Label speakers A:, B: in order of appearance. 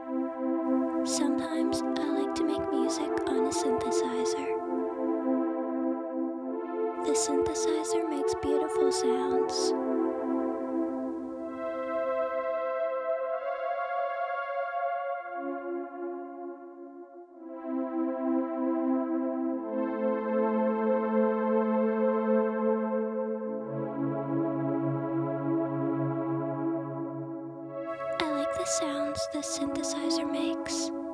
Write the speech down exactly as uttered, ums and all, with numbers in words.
A: Sometimes I like to make music on a synthesizer. The synthesizer makes beautiful sounds. I like the sounds the synthesizer makes.